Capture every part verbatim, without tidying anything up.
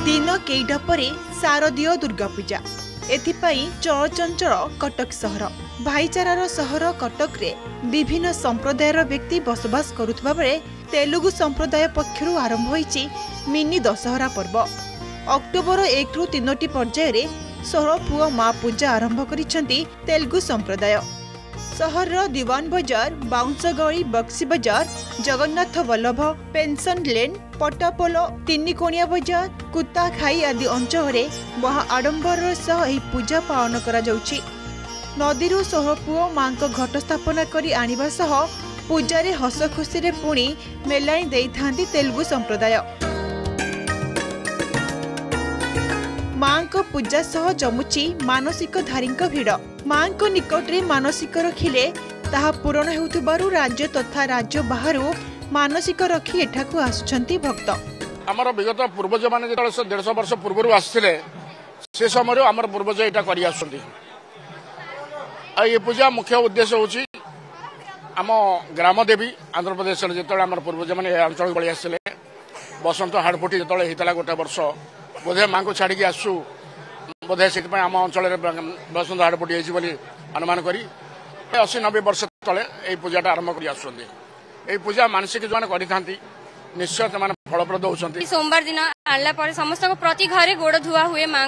दिन केईटा परे शारदीय दुर्गा पूजा एथिपाई चलचंचल कटक सहर भाईचारार सहर कटक रे विभिन्न संप्रदायर व्यक्ति बसवास करुवा बेले तेलुगु संप्रदाय पक्षरु आरंभ होईची मिनी दशहरा पर्व। अक्टोबर एक रु तीनोटी पर्याय षोह पुओ माँ पूजा आरंभ करिसेंती तेलुगु संप्रदाय। सहर दीवान बजार, bounce Gali, Buxi Bazaar, Jagannath Ballav, pension lane, Patapola, Tinikonia Bazaar, कुत्ता खाई आदि अंचल महा आडंबर सह एही पूजा पालन करा जाउछि। नदीरु सोह पुओ माँ घट स्थापना करी आनिबा सह पूजारे हस खुशी रे पुणी मेलाणी देइथांती तेलुगु संप्रदाय। माँ को पूजा सह जमुची मानसिक धारी भिड़। माँ को निकट में मानसिक रखिले ताहा पूरण हेउथबारु राज्य तथा राज्य बाहरु मानसिक रखी एठाकु आसुछंती भक्त। आमर विगत पूर्वज माने जेतले डेढ़ सौ वर्ष पूर्व आसथिले से समय आमर पूर्वज एटा करि आसुछंती। आ ये पूजा मुख्य उद्देश्य होची आम ग्राम देवी आंध्र प्रदेश रे जेतले आमर पूर्वज माने अंचल बळी आसथिले बसंत हाड़पुटी जेतले हितला गोटे वर्ष बोधे माँ को छाड़ी आसु बोधे से आम अंचल बसंत हाड़पुटी होती अनुमान करी अशी नब्बे वर्ष तले यही पूजाटा आरंभ कर आसुँच। पूजा मानसिक जो मैंने निश्चय से फलप्रद होती। सोमवार दिन आनला पर समस्त प्रति घरे गोड़ धुआ हुए माँ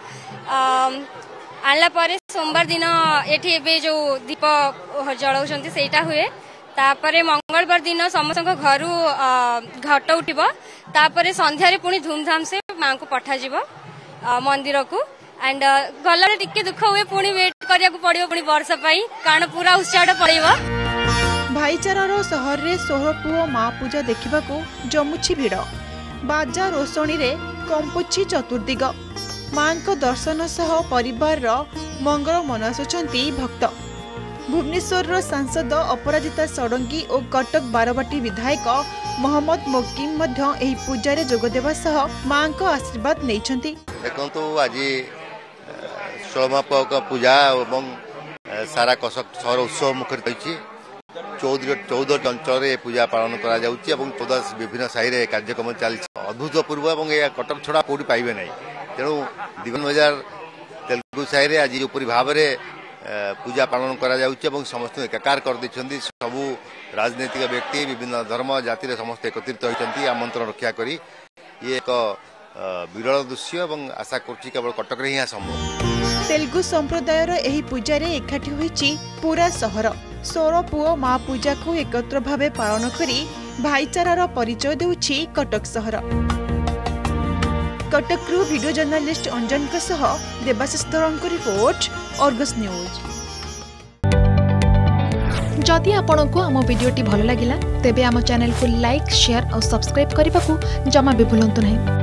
आनला पर सोमवार दिन ये जो दीप जलाउछंती सेटा हुए। तापरे मंगलवार दिन समस्त घर घट उठिब। तापरे संध्यारे पुणी धूमधाम से माँ को पठा जीव मंदिर को एंड गलारे टिके दुख हुए पुणी वेट करिया को पड़ियो पुणी वर्ष पाई कारण पूरा उत्साह पड़ेबो। भाईचारार सहर रे सोह पुओ माँ पूजा देखिबाकू जमुछि भिड़। बाजा रोशनी रे कंपुछि चतुर्दिग। माँ को दर्शन सह परिवार रो मंगल मनासुछंती भक्त। भुवनेश्वर सांसद अपराजिता षडंगी और कटक बारवाटी विधायक मोहम्मद मोकिम मध्य एही पूजा रे जोग देबा सह मां को आशीर्वाद नैछंती। देखंतु आज षोलमाप पूजा एवं सारा कटक सहर उत्सव मुखरित होईछि। चौदह चौदह अंचल पूजा पालन करा जाउछि एवं चौदह विभिन्न साहि रे कार्यक्रम चलछि। अभूतपूर्व एवं या कटक छड़ा कोडी पाइबे नै। तेणु दीवान बाजार तेलुगु साहि रे आज उपरि भाव रे पूजा पालन करा जाउछि एवं समस्त एकाकार कर दैछन्ती। सबु राजनीतिक व्यक्ति विभिन्न धर्म जाति रे समस्त एकत्रित होइछन्ती आमंत्रण रक्षा करी। ये एक विरल दृश्य एवं आशा करछि केवल कटक रे ही संभव। तेलुगु संप्रदायर एही पूजा रे एकाठी होइछि पूरा सहर। सोर पुओ माँ पूजा को एकत्र भावे पालन करी भाईचारार परिचय देउछि कटक सहर। कटकरू वीडियो जर्नलिस्ट अंजन के सह देवाशीष धरंको रिपोर्ट अर्गस न्यूज। जदि आपंक आम भिडी भल लगा तेब आम चैनल को लाइक शेयर और सब्सक्राइब करने को जमा भी भूलु नहीं।